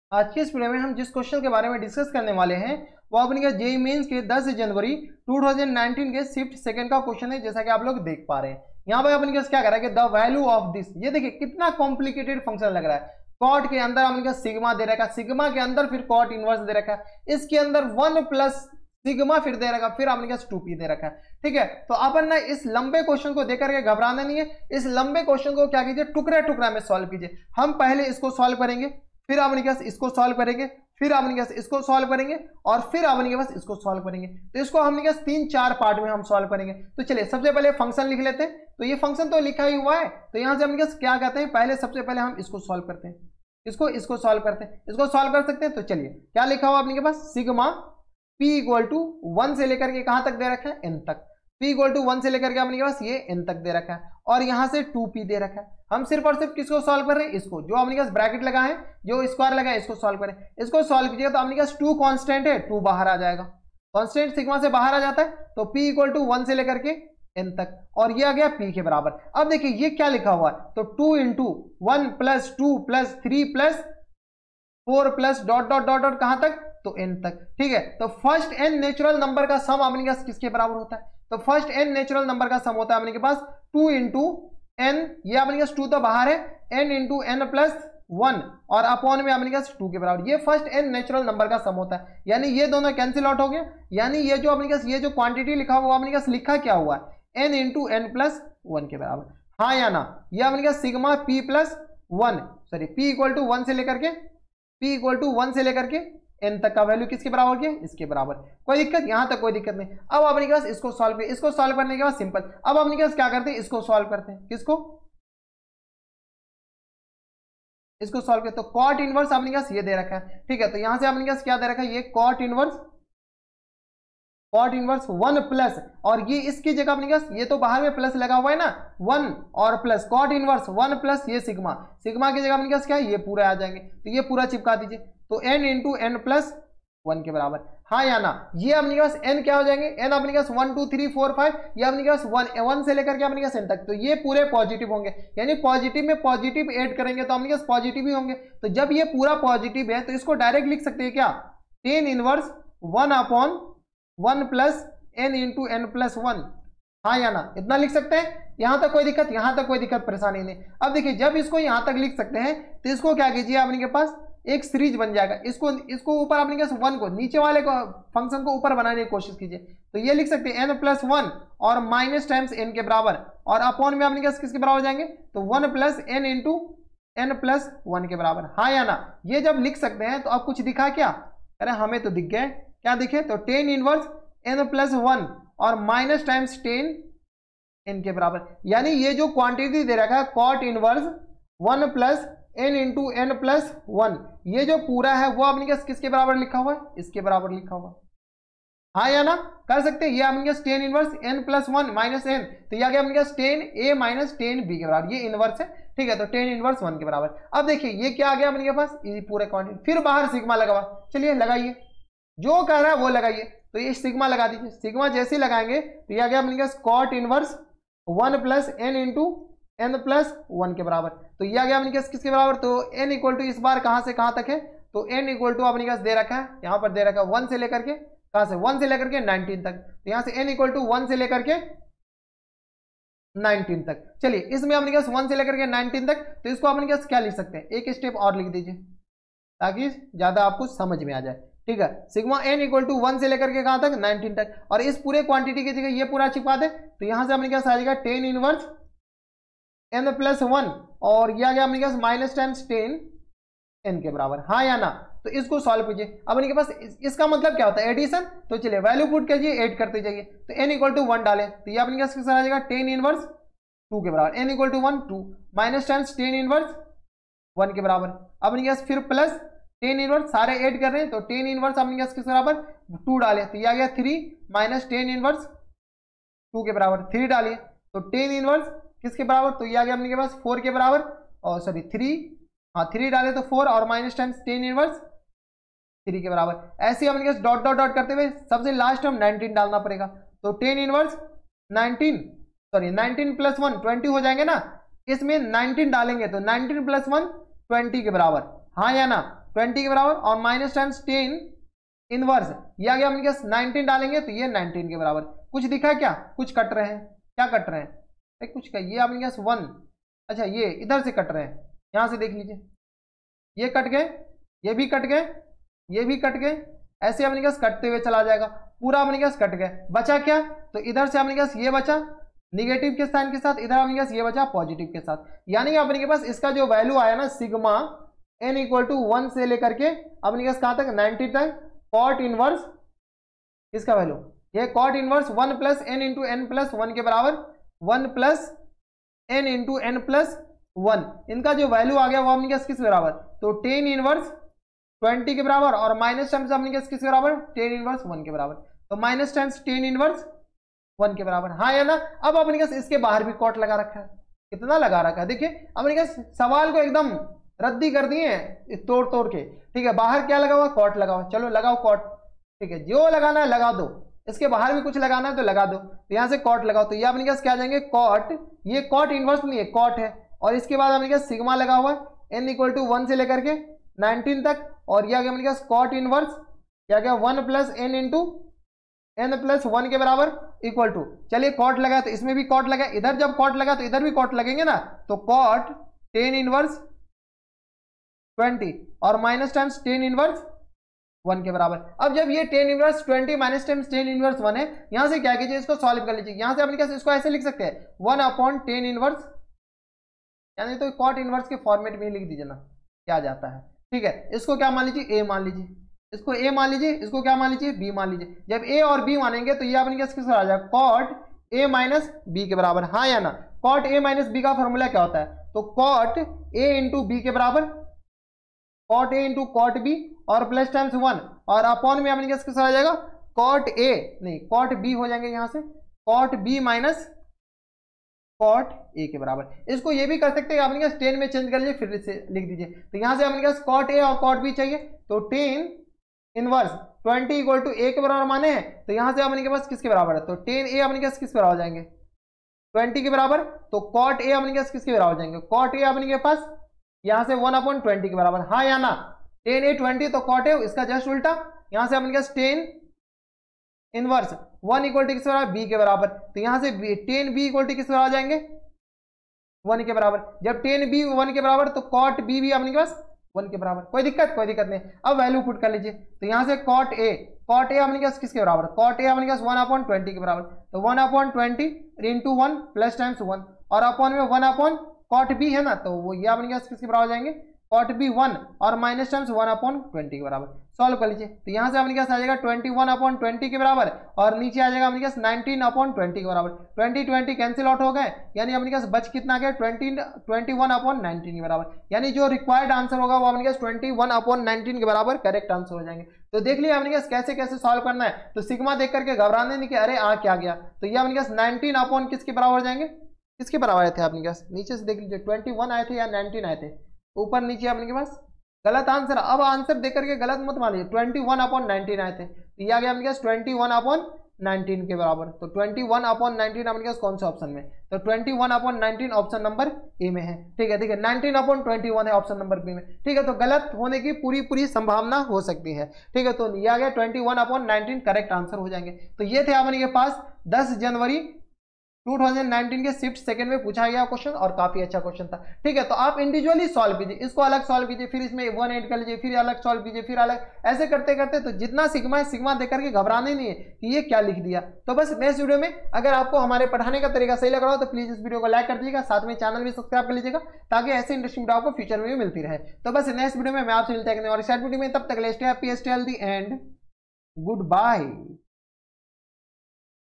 आज के इस वीडियो में हम जिस क्वेश्चन के बारे में डिस्कस करने वाले हैं वो अपने का जेईई मेंस के 10 जनवरी 2019 के शिफ्ट सेकंड का क्वेश्चन है, जैसा कि आप लोग देख पा रहे हैं। यहाँ पर अपने क्या कह रहा है कि द वैल्यू ऑफ दिस, ये देखिए कितना कॉम्प्लिकेटेड फंक्शन लग रहा है। कॉट के अंदर अपने सिग्मा दे रखा है, सिग्मा के अंदर फिर कॉट इनवर्स दे रखा है, इसके अंदर 1 प्लस सिग्मा फिर दे रखा, फिर आपने 2p दे रखा है। ठीक है, तो अपन ना इस लंबे क्वेश्चन को देकर के घबराना नहीं है। इस लंबे क्वेश्चन को क्या कीजिए, टुकड़ा टुकड़ा में सॉल्व कीजिए। हम पहले इसको सॉल्व करेंगे, फिर आपने क्या इसको सॉल्व करेंगे, फिर आपने क्या इसको सॉल्व करेंगे, और फिर आपने क्या बस इसको सॉल्व करेंगे। तो इसको हमने क्या 3-4 पार्ट में हम सॉल्व करेंगे। तो चलिए सबसे पहले फंक्शन लिख लेते हैं। तो ये फंक्शन तो लिखा ही हुआ है, तो यहां से हम क्या कहते हैं, पहले सबसे पहले हम इसको सॉल्व करते हैं, इसको सॉल्व करते हैं। इसको सॉल्व कर सकते हैं। तो चलिए क्या लिखा हुआ आपके पास, सिग्मा p इक्वल टू 1 से लेकर के कहां तक दे रखा है, n तक। p इक्वल टू 1 से लेकर के आपके पास ये n तक दे रखा है, और यहां से 2p दे रखा है। हम सिर्फ और सिर्फ किसको सॉल्व कर रहे हैं, इसको, जो आपके पास ब्रैकेट लगा है, जो स्क्वायर लगा है, इसको सॉल्व करें। इसको सॉल्व कीजिएगा तो आपके पास 2 कांस्टेंट है, 2 बाहर आ जाएगा, कांस्टेंट सिग्मा से बाहर आ जाता है। तो p इक्वल टू 1 से लेकर के n तक, और ये आ गया p के बराबर। अब देखिए ये क्या लिखा हुआ है, तो 2 into 1 plus 2 plus 3 plus 4 plus dot dot dot dot कहां तक, तो n तक। ठीक है, तो फर्स्ट n नेचुरल नंबर का सम आपने पास किसके बराबर होता है, तो फर्स्ट n नेचुरल नंबर का सम होता है आपके पास 2 इंटू n, ये आपके पास 2 तो बाहर है, n इंटू n प्लस 1 और अपॉन में आपके पास 2 के बराबर। ये फर्स्ट n नेचुरल नंबर का सम होता है, यानी ये दोनों कैंसिल आउट हो गया। यानी ये जो आपके पास ये जो क्वांटिटी लिखा हुआ आपके पास लिखा क्या हुआ है, n इंटू n प्लस 1 के बराबर, हाँ या ना। ये आपके पास sigma p plus 1, sorry p equal to 1 से लेकर के, p इक्वल टू 1 से लेकर के n तक का वैल्यू किसके बराबर हो गया, इसके बराबर। कोई दिक्कत, यहां तक कोई दिक्कत नहीं। अब अपने पास इसको सॉल्व करें, इसको सॉल्व करने के बाद सिंपल, अब अपने पास क्या करते हैं, इसको सॉल्व करते हैं, किसको, इसको सॉल्व करते। तो कॉट इनवर्स अपने पास ये दे रखा है। ठीक है, तो यहां से अपने पास क्या दे रखा है, ये कॉट इनवर्स 1 प्लस, और ये इसकी जगह अपने पास ये तो बाहर में प्लस लगा हुआ है ना, 1 और प्लस कॉट इनवर्स 1 प्लस ये सिग्मा, सिग्मा की जगह अपने पास क्या है, ये पूरे आ जाएंगे। तो ये पूरा चिपका दीजिए, तो n इंटू n प्लस 1 के बराबर, हाँ या ना। ये अपने पास n क्या हो जाएंगे, n अपने पास 1 2 3 4 5, ये अपने पास 1 से लेकर के अपने पास n तक, तो ये पूरे पॉजिटिव होंगे, यानी पॉजिटिव में पॉजिटिव ऐड करेंगे तो अपने पास पॉजिटिव ही होंगे। तो जब ये पूरा पॉजिटिव है तो इसको डायरेक्ट लिख सकते हैं क्या, tan inverse 1 upon 1 plus n into n plus 1, हाँ या ना, इतना लिख सकते हैं। यहां तक कोई दिक्कत, यहां तक कोई दिक्कत परेशानी नहीं। अब देखिए जब इसको यहां तक लिख सकते हैं तो इसको क्या कीजिए, आपके पास एक सीरीज बन जाएगा, इसको ऊपर आपने क्या 1 को, नीचे वाले को फंक्शन को ऊपर बनाने की कोशिश कीजिए। तो ये लिख सकते हैं n प्लस 1 और माइनस टाइम्स n के बराबर, और अपॉन में आपने क्या किसके बराबर जाएंगे, तो 1 plus n into n plus 1 के बराबर, हाँ या ना। ये जब लिख सकते हैं तो अब कुछ दिखा क्या, अरे हमें तो दिख गए, क्या दिखे, तो tan इनवर्स n प्लस 1 और माइनस टाइम्स tan n के बराबर। यानी ये जो क्वांटिटी दे रखा है cot inverse 1 plus n into n plus 1, ये जो पूरा है वो आपने किसके बराबर लिखा हुआ है, इसके बराबर लिखा हुआ है, हाँ या ना, कर सकते हैं। ये आपने tan inverse n plus 1 minus n, तो ये आ गया आपने tan a minus tan b के बराबर, ये इनवर्स है। ठीक है, तो tan इनवर्स 1 के बराबर। अब देखिए ये क्या आ गया अपने पास, ये पूरे क्वांटिटी, फिर बाहर सिग्मा लगा, चलिए लगाइए, जो कह रहा है वो लगाइए। तो ये सिग्मा लगा दीजिए, सिग्मा जैसे ही लगाएंगे तो ये आ गया अपने पास cot inverse 1 plus n into n plus 1 के बराबर। तो ये आ गया अपने पास किसके बराबर, तो n इक्वल टू इस बार कहां से कहां तक है, तो n इक्वल टू अपने पास दे रखा है, यहां पर दे रखा है 1 से लेकर के कहां से, 1 से लेकर के 19 तक। तो यहां से n इक्वल टू 1 से लेकर के 19 तक। चलिए इसमें अपने पास 1 से लेकर के 19 तक, तो इसको अपने पास क्या लिख सकते हैं, एक स्टेप और लिख दीजिए ताकि ज्यादा आपको समझ में आ जाए। ठीक है, सिग्मा n इक्वल टू 1 से लेकर के कहां तक, 19 तक, और इस पूरे क्वांटिटी की जगह ये पूरा छिपा दे। तो यहां से अपने पास आ जाएगा tan इनवर्स n प्लस 1, और ये आ गया अपने पास माइनस टाइम्स tan n के बराबर, हाँ या ना। तो इसको सॉल्व कीजिए। अब अपने पास इसका मतलब क्या होता है, एडिशन। तो चलिए वैल्यू पुट कीजिए, ऐड करते जाइए। तो n इक्वल टू 1 डालें, तो ये अपने पास किस आ जाएगा, tan इनवर्स 2 के बराबर, n equal to 1 2 minus times tan inverse 1 के बराबर। अब अपने पास फिर प्लस tan इनवर्स, सारे ऐड कर रहे हैं, तो tan इनवर्स अपने पास किस बराबर 2 डालें, तो ये आ गया 3 माइनस tan इनवर्स 2 के बराबर, 3 डालिए, तो tan इनवर्स किसके बराबर, तो ये आ गया अपने पास 4 के बराबर, और सॉरी 3, हाँ 3 डाले तो 4 और माइनस टाइम्स tan इनवर्स 3 के बराबर। ऐसे ही अपने पास डॉट डॉट डॉट करते हुए सबसे लास्ट हम 19 डालना पड़ेगा। तो tan इनवर्स 19 प्लस 1 20 हो जाएंगे ना, इसमें 19 डालेंगे तो 19 प्लस 1 20 के बराबर, हाँ या ना। 20 के बराबर और माइनस टाइम्स 10 इनवर्स, ये आ गया अपने पास 19 डालेंगे तो ये 19 के बराबर। कुछ दिखा क्या? कुछ कट रहे हैं, क्या कट रहे हैं? कुछ का ये अपने पास 1, अच्छा ये इधर से कट रहे हैं, यहाँ से देख लीजिए, ये कट गए, ये भी कट गए, ये भी कट गए, ऐसे अपने पास कटते हुए चला जाएगा, पूरा अपने पास कट गया। बचा क्या? तो इधर से अपने पास ये बचा निगेटिव के साइन के साथ, इधर अपने पास ये बचा पॉजिटिव के साथ। यानी कि अपने के पास इसका जो वैल्यू आया ना सिग्मा n इक्वल टू 1 से लेकर के अपने पास कहाँ तक 90 तक कॉट इनवर्स, इसका वैल्यू ये cot inverse 1 plus n into n plus 1 के बराबर, 1 plus n into n plus 1, इनका जो वैल्यू आ गया वो अपने पास किस बराबर? तो 10 इनवर्स 20 के बराबर और माइनस टाइम्स अपने पास किस बराबर? 10 इनवर्स 1 के बराबर, तो माइनस टाइम्स 10 इनवर्स 1 के बराबर, हाँ या ना। अब अपने पास इसके बाहर भी कॉट लगा रखा है, कितना लगा रखा है देखिए, अपने पास सवाल को एकदम रद्दी कर दिए तोड़ तोड़ के, ठीक है। बाहर क्या लगा हुआ? कॉट लगा हुआ, चलो लगाओ कॉट, ठीक है, जो लगाना है लगा दो, इसके बाहर भी कुछ लगाना है तो लगा दो, तो यहाँ से कॉट लगाओ, तो ये अपने पास क्या आ जाएंगे कॉट, ये कॉट इनवर्स नहीं है कॉट है, और इसके बाद अपने पास सिग्मा लगा हुआ है n इक्वल टू 1 से लेकर के 19 तक, और ये आ गया अपने पास कॉट इनवर्स, क्या गया 1 plus n into n plus 1 के बराबर इक्वल टू, चलिए कॉट लगा तो इसमें भी कॉट लगा, इधर जब कॉट लगा तो इधर भी कॉट लगेंगे ना, तो कॉट 10 इनवर्स 20 और माइनस टाइम्स 10 इनवर्स 1 के बराबर। अब जब ये 10 इनवर्स 20 माइनस टाइम्स 10 इनवर्स 1 है, यहां से क्या कीजिए इसको सॉल्व कर लीजिए, यहां से अपने पास इसको ऐसे लिख सकते हैं 1 अपॉन 10 इनवर्स, यानी तो कॉट इनवर्स के फॉर्मेट में लिख दीजिए ना, क्या जाता है, ठीक है। इसको क्या मान लीजिए? a मान लीजिए, इसको a मान लीजिए, इसको क्या मान लीजिए? b मान लीजिए। जब a और b मानेंगे तो ये अपने पास किस आ जाएगा? कॉट a माइनस b के बराबर, हाँ या ना। कॉट a माइनस b का फॉर्मूला क्या होता है? तो कॉट a इंटू b के बराबर, cot a into cot b और प्लस टाइम्स 1 और अपॉन में अपने पास किस आ जाएगा? कॉट a नहीं कॉट b हो जाएंगे, यहाँ से cot b minus cot a के बराबर। इसको ये भी कर सकते हैं अपने पास 10 में चेंज कर लीजिए, फिर से लिख दीजिए, तो यहाँ से अपने पास कॉट a और कॉट b चाहिए, तो 10 इनवर्स 20 इक्वल टू a के बराबर माने हैं, तो यहाँ से अपने के पास किसके बराबर है? तो 10a अपने पास किसके बराबर हो जाएंगे? 20 के बराबर, तो कॉट a अपने पास किसके बराबर हो जाएंगे? कॉट a अपने के पास यहाँ से 1 अपॉन 20 के बराबर, हाँ या ना। 10a 20 तो कॉट a, इसका जस्ट उल्टा, यहाँ से अपने पास 10 इनवर्स 1 इक्वल टू किसके बराबर? b के बराबर, तो यहाँ से 10b इक्वल टू किसके बराबर आ जाएंगे? 1 के बराबर। जब 10b 1 के बराबर तो कॉट b भी अपने पास 1 के बराबर, कोई दिक्कत नहीं। अब वैल्यू पुट कर लीजिए, तो यहाँ से कॉट a अपने पास किसके बराबर? कॉट a अपने पास 1 अपॉन 20 के बराबर, तो 1 अपॉन 20 इंटू 1 प्लस टाइम्स 1 और अपॉन में 1 अपॉन कॉट b है ना, तो वो ये अपने पास किसके बराबर जाएंगे? कॉट b 1 और माइनस टाइम्स 1 अपॉन 20 के बराबर। सॉल्व कर लीजिए, तो यहाँ से अपने पास आ जाएगा 21 अपॉन 20 के बराबर और नीचे आ जाएगा अपने पास 19 अपॉन 20 के बराबर। 20 कैंसिल आउट हो गए, यानी अपने पास बच कितना आ गया? 21 अपॉन 19 के बराबर, यानी जो रिक्वायर्ड आंसर होगा वो अपने पास 21 अपॉन 19 के बराबर करेक्ट आंसर हो जाएंगे। तो देख लिया अपने पास कैसे कैसे सॉल्व करना है। तो सिग्मा देख करके घबराने नहीं कि अरे आ क्या गया, तो ये अपने पास 19 अपॉन किसके बराबर जाएंगे? किसके बराबर आए थे अपने पास? नीचे से देख लीजिए 21 आए थे या 19 आए थे, ऊपर नीचे अपने पास गलत आंसर। अब आंसर देख करके गलत मत मान लीजिए, 21 अपॉन 19 आए थे, तो ये आ गया अपने पास 21 अपॉन 19 के बराबर। तो 21 अपॉन 19 अपने पास कौन सा ऑप्शन में? तो 21 अपॉन 19 ऑप्शन नंबर ए में है, ठीक है। 19 अपॉन 21 है ऑप्शन नंबर बी में, ठीक है। तो गलत होने की पूरी संभावना हो सकती है, ठीक है। तो ये आ गया 21 अपॉन 19 करेक्ट आंसर हो जाएंगे। तो ये थे अपने के पास 10 जनवरी 2019 के शिफ्ट सेकंड में पूछा गया क्वेश्चन और काफी अच्छा क्वेश्चन था, ठीक है। तो आप इंडिविजुअली सॉल्व कीजिए, इसको अलग सॉल्व कीजिए, फिर इसमें 1 ऐड कर लीजिए, फिर अलग सॉल्व कीजिए, फिर अलग, ऐसे करते करते तो जितना सिग्मा है सिग्मा देख करके घबराने नहीं है कि ये क्या लिख दिया। तो बस नेक्स्ट वीडियो में अगर आपको हमारे पढ़ाने का तरीका सही लग रहा हो तो प्लीज इस वीडियो को लाइक कर दीजिएगा, साथ में चैनल भी सब्सक्राइब कर लीजिएगा ताकि ऐसे इंटरेस्टिंग वीडियो आपको फ्यूचर में भी मिलती रहे। तो बस नेक्स्ट वीडियो में मैं आपसे मिलता है और इस वीडियो में, तब तक stay happy stay healthy and good bye.